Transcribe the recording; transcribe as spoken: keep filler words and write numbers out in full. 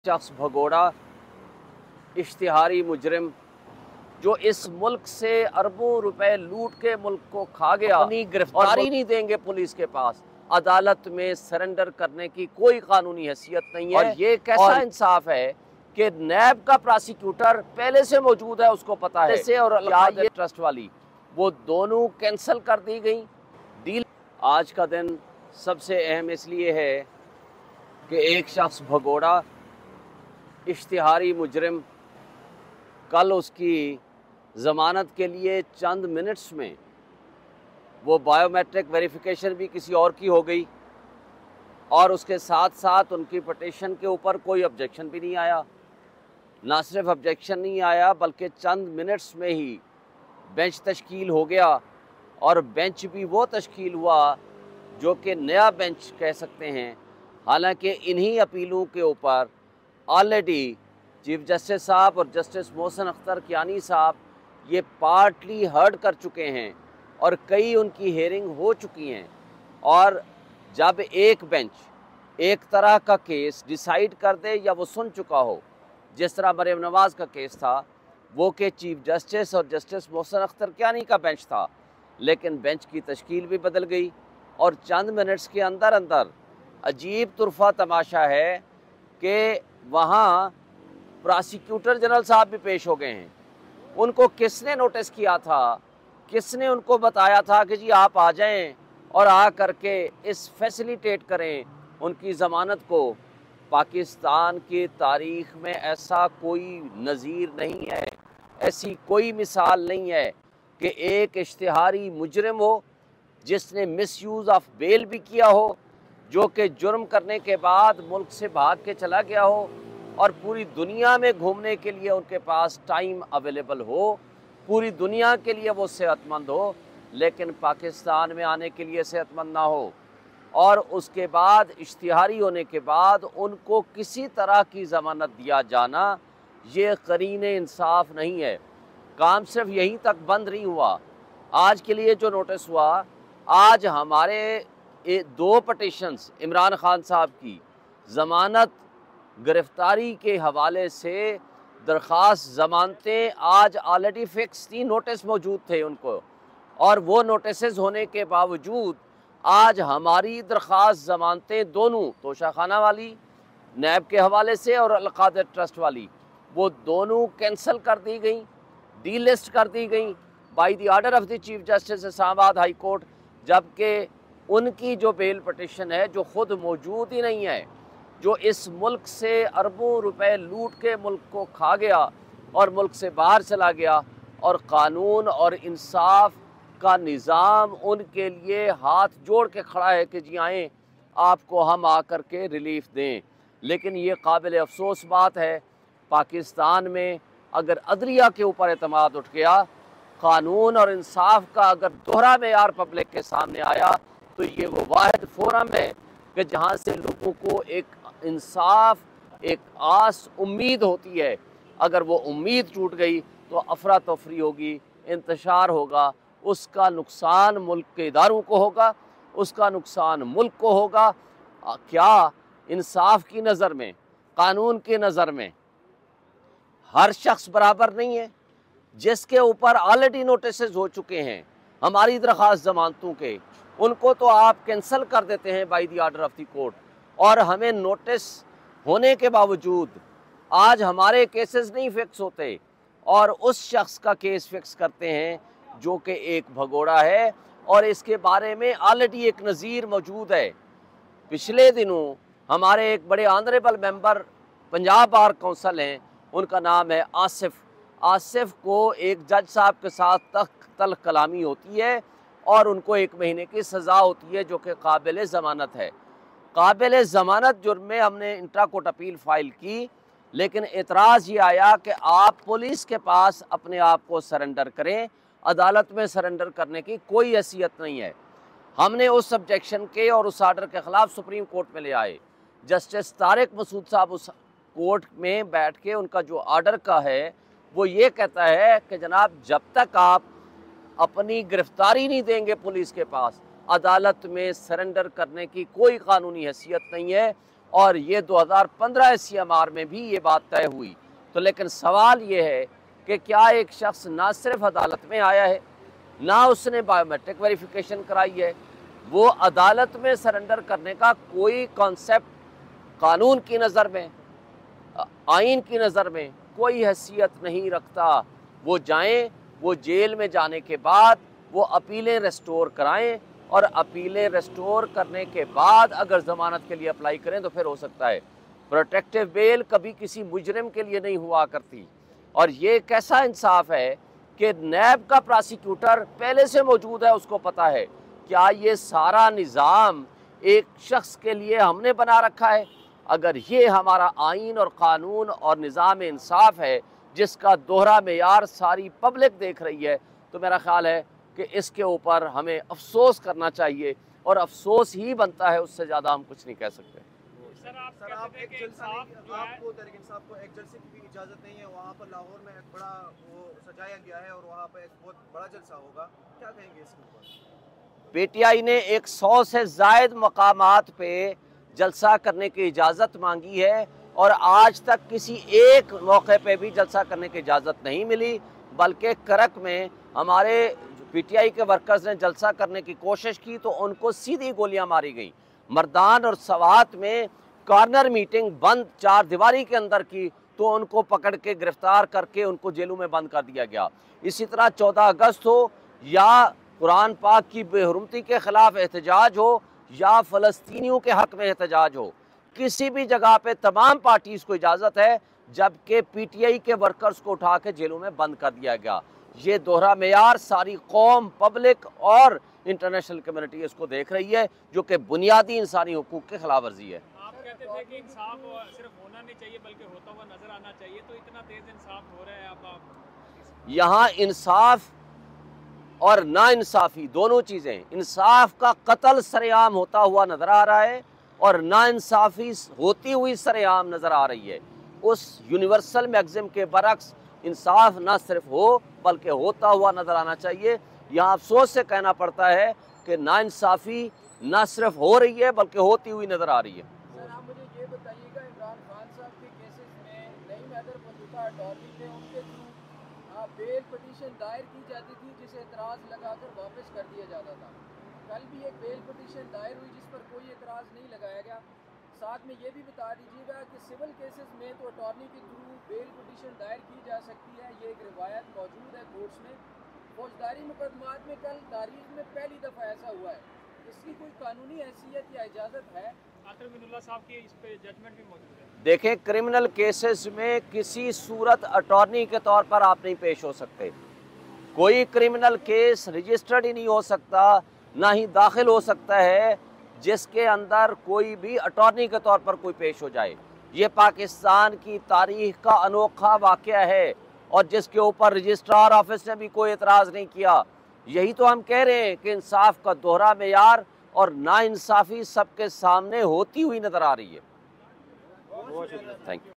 शख्स भगोड़ा इश्तिहारी मुजरिम जो इस मुल्क से अरबों रुपए लूट के मुल्क को खा गया, अपनी गिरफ्तारी नहीं देंगे पुलिस के पास, अदालत में सरेंडर करने की कोई कानूनी हैसियत नहीं है। और ये कैसा इंसाफ है कि नैब का प्रोसिक्यूटर पहले से मौजूद है, उसको पता है से और ये ट्रस्ट वाली वो दोनों कैंसिल कर दी गई डील। आज का दिन सबसे अहम इसलिए है कि एक शख्स भगोड़ा इश्तिहारी मुजरिम कल उसकी ज़मानत के लिए चंद मिनट्स में वो बायोमेट्रिक वेरिफिकेशन भी किसी और की हो गई और उसके साथ साथ उनकी पटिशन के ऊपर कोई ऑब्जेक्शन भी नहीं आया। ना सिर्फ ऑब्जेक्शन नहीं आया बल्कि चंद मिनट्स में ही बेंच तश्कील हो गया और बेंच भी वो तश्कील हुआ जो कि नया बेंच कह सकते हैं। हालांकि इन्हीं अपीलों के ऊपर ऑलरेडी चीफ जस्टिस साहब और जस्टिस मोहसिन अख्तर कियानी साहब ये पार्टली हर्ड कर चुके हैं और कई उनकी हेयरिंग हो चुकी हैं। और जब एक बेंच एक तरह का केस डिसाइड कर दे या वो सुन चुका हो, जिस तरह मरियम नवाज़ का केस था वो कि चीफ जस्टिस और जस्टिस मोहसिन अख्तर कियानी का बेंच था, लेकिन बेंच की तश्कील भी बदल गई और चंद मिनट्स के अंदर अंदर अजीब तुरफा तमाशा है कि वहाँ प्रोसिक्यूटर जनरल साहब भी पेश हो गए हैं। उनको किसने नोटिस किया था, किसने उनको बताया था कि जी आप आ जाएं और आ करके इस फैसिलिटेट करें उनकी ज़मानत को। पाकिस्तान की तारीख़ में ऐसा कोई नज़ीर नहीं है, ऐसी कोई मिसाल नहीं है कि एक इश्तिहारी मुजरिम हो जिसने मिसयूज़ ऑफ बेल भी किया हो, जो कि जुर्म करने के बाद मुल्क से भाग के चला गया हो और पूरी दुनिया में घूमने के लिए उनके पास टाइम अवेलेबल हो, पूरी दुनिया के लिए वो सेहतमंद हो, लेकिन पाकिस्तान में आने के लिए सेहतमंद ना हो। और उसके बाद इश्तिहारी होने के बाद उनको किसी तरह की ज़मानत दिया जाना ये करीने इंसाफ नहीं है। काम सिर्फ यहीं तक बंद नहीं हुआ। आज के लिए जो नोटिस हुआ, आज हमारे दो पटिशन्स इमरान खान साहब की ज़मानत गिरफ़्तारी के हवाले से दरख्वास्त ज़मानतें आज ऑलरेडी फ़िक्स थी, नोटिस मौजूद थे उनको, और वो नोटिस होने के बावजूद आज हमारी दरख्वास्त ज़मानतें दोनों तोशाखाना वाली नैब के हवाले से और अलकादिर ट्रस्ट वाली वो दोनों कैंसिल कर दी गई, डी लिस्ट कर दी गई by the order of the chief justice Islamabad high court, जबकि उनकी जो बेल पटिशन है जो ख़ुद मौजूद ही नहीं है, जो इस मुल्क से अरबों रुपए लूट के मुल्क को खा गया और मुल्क से बाहर चला गया, और कानून और इंसाफ का निज़ाम उनके लिए हाथ जोड़ के खड़ा है कि जी आएँ आपको हम आकर के रिलीफ दें। लेकिन ये काबिल अफसोस बात है, पाकिस्तान में अगर अदलिया के ऊपर एतमाद उठ गया, कानून और इंसाफ का अगर दोहरा मेयार पब्लिक के सामने आया, तो ये वो वाहिद फोरम है कि जहाँ से लोगों को एक इंसाफ, एक आस, उम्मीद होती है। अगर वो उम्मीद टूट गई तो अफरा तफरी होगी, इंतशार होगा, उसका नुकसान मुल्क के इदारों को होगा, उसका नुकसान मुल्क को होगा। क्या इंसाफ की नज़र में, कानून की नज़र में हर शख्स बराबर नहीं है? जिसके ऊपर ऑलरेडी नोटिस हो चुके हैं हमारी दरख्वास्त जमानतों के, उनको तो आप कैंसिल कर देते हैं by the order of the court, और हमें नोटिस होने के बावजूद आज हमारे केसेस नहीं फिक्स होते और उस शख्स का केस फिक्स करते हैं जो कि एक भगोड़ा है। और इसके बारे में ऑलरेडी एक नज़ीर मौजूद है। पिछले दिनों हमारे एक बड़े honourable member Punjab bar council हैं, उनका नाम है आसिफ। आसिफ को एक जज साहब के साथ तक तल्ख कलामी होती है और उनको एक महीने की सज़ा होती है, जो कि काबिल ज़मानत है। काबिल ज़मानत जुर्म में हमने इंट्रा कोर्ट अपील फ़ाइल की, लेकिन एतराज़ ये आया कि आप पुलिस के पास अपने आप को सरेंडर करें, अदालत में सरेंडर करने की कोई हैसियत नहीं है। हमने उस ऑब्जेक्शन के और उस आर्डर के ख़िलाफ़ सुप्रीम कोर्ट में ले आए। जस्टिस तारिक मसूद साहब उस कोर्ट में बैठ के उनका जो आर्डर का है वो ये कहता है कि जनाब जब तक आप अपनी गिरफ्तारी नहीं देंगे पुलिस के पास, अदालत में सरेंडर करने की कोई कानूनी हैसियत नहीं है। और ये दो हज़ार पंद्रह सी एम आर में भी ये बात तय हुई। तो लेकिन सवाल ये है कि क्या एक शख्स ना सिर्फ अदालत में आया है, ना उसने बायोमेट्रिक वेरिफिकेशन कराई है, वो अदालत में सरेंडर करने का कोई कॉन्सेप्ट कानून की नज़र में, आइन की नज़र में कोई हैसियत नहीं रखता। वो जाएं, वो जेल में जाने के बाद वो अपीलें रेस्टोर कराएं, और अपीलें रेस्टोर करने के बाद अगर ज़मानत के लिए अप्लाई करें तो फिर हो सकता है। प्रोटेक्टिव बेल कभी किसी मुजरिम के लिए नहीं हुआ करती। और ये कैसा इंसाफ है कि नैब का प्रोसिक्यूटर पहले से मौजूद है, उसको पता है क्या ये सारा निज़ाम एक शख्स के लिए हमने बना रखा है। अगर ये हमारा आइन और क़ानून और निज़ाम इंसाफ है जिसका दोहरा मेयार सारी पब्लिक देख रही है, तो मेरा ख़्याल है कि इसके ऊपर हमें अफसोस करना चाहिए, और अफसोस ही बनता है, उससे ज़्यादा हम कुछ नहीं कह सकते। सर आप सर आप एक जलसा नहीं, आपको तहरीक इंसाफ को एक जलसे की भी इजाज़त नहीं है। वहाँ पर लाहौर में एक बड़ा वो सजाया गया है और वहाँ पर एक बहुत बड़ा जलसा होगा, क्या कहेंगे इसके ऊपर? पी टी आई ने एक सौ से ज़ायद मकामात पे जलसा करने की इजाज़त मांगी है, और आज तक किसी एक मौके पे भी जलसा करने की इजाज़त नहीं मिली, बल्कि करक में हमारे पी टी आई के वर्कर्स ने जलसा करने की कोशिश की तो उनको सीधी गोलियां मारी गई। मर्दान और सवात में कॉर्नर मीटिंग बंद चार दीवारी के अंदर की तो उनको पकड़ के गिरफ्तार करके उनको जेलों में बंद कर दिया गया। इसी तरह चौदह अगस्त हो या कुरान पाक की बेहुरमती के ख़िलाफ़ एहतजाज हो या फ़लस्तीनियों के हक़ में एहतजाज हो, किसी भी जगह पे तमाम पार्टीज़ को इजाज़त है, जबकि पी टी आई के वर्कर्स को उठा के जेलों में बंद कर दिया गया। ये दोहरा मेयार सारी कौम, पब्लिक और इंटरनेशनल कम्युनिटी इसको देख रही है, जो कि बुनियादी इंसानी हुकूक के खिलाफ वर्जी है। आप कहते थे कि इंसाफ सिर्फ होना नहीं चाहिए बल्कि होता हुआ नजर आना चाहिए, तो इतना तेज इंसाफ हो रहा है। अब आप यहाँ इंसाफ और ना इंसाफी दोनों चीज़ें, इंसाफ का कत्ल सरेआम होता हुआ नजर आ रहा है और ना इंसाफी होती हुई सरेआम नजर आ रही है। उस यूनिवर्सल मैक्सिम के बरक्स इंसाफ ना सिर्फ हो बल्कि होता हुआ नजर आना चाहिए। यहाँ अफसोस से कहना पड़ता है कि ना इंसाफी ना सिर्फ हो रही है बल्कि होती हुई नजर आ रही है। सर आप मुझे ये बताइएगा, इमरान खान साहब के केसेस में नईम हैदर बंदूका अटॉर्नी थे, उनके थ्रू बेल पटिशन दायर की जाती थी जिसे एतराज़ लगाकर वापस कर दिया जाता था। कल भी एक बेल पटिशन दायर हुई जिस पर कोई एतराज़ नहीं लगाया गया। साथ में ये भी बता दीजिएगा कि सिविल केसेस में तो अटॉर्नी के थ्रू बेल पटिशन दायर की जा सकती है, ये एक रिवायत मौजूद है कोर्ट्स में। फौजदारी मुकदमात में कल तारीख में पहली दफ़ा ऐसा हुआ है, इसकी कोई कानूनी हैसियत या इजाज़त है? आखिर मिनुल्लाह साहब की इस पे जजमेंट भी मौजूद है। देखें, क्रिमिनल केसेस में किसी सूरत अटॉर्नी के तौर पर आप नहीं पेश हो सकते। कोई क्रिमिनल केस रजिस्टर्ड ही नहीं हो सकता, ना ही दाखिल हो सकता है जिसके अंदर कोई भी अटॉर्नी के तौर पर कोई पेश हो जाए। ये पाकिस्तान की तारीख का अनोखा वाक़या है और जिसके ऊपर रजिस्ट्रार ऑफिस ने भी कोई एतराज़ नहीं किया। यही तो हम कह रहे हैं कि इंसाफ का दोहरा मेयार और नाइंसाफ़ी सबके सामने होती हुई नज़र आ रही है। Thank you.